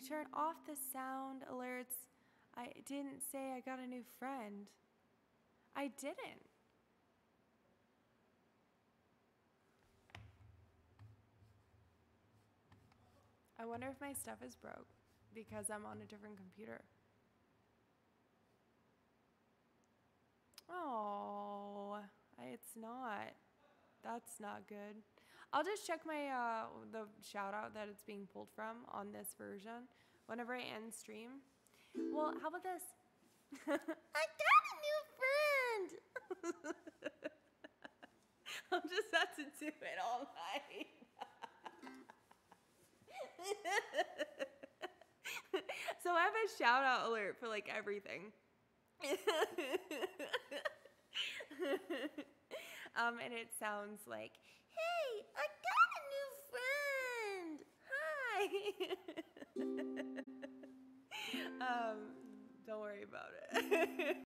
turn off the sound alerts. I didn't say I got a new friend. I didn't. I wonder if my stuff is broke because I'm on a different computer. Oh, it's not. That's not good. I'll just check my the shout out that it's being pulled from on this version whenever I end stream. Well, how about this? I got a new friend. I'll just have to do it all night. So I have a shout out alert for like everything. And it sounds like, hey, I got a new friend. Hi. Don't worry about it.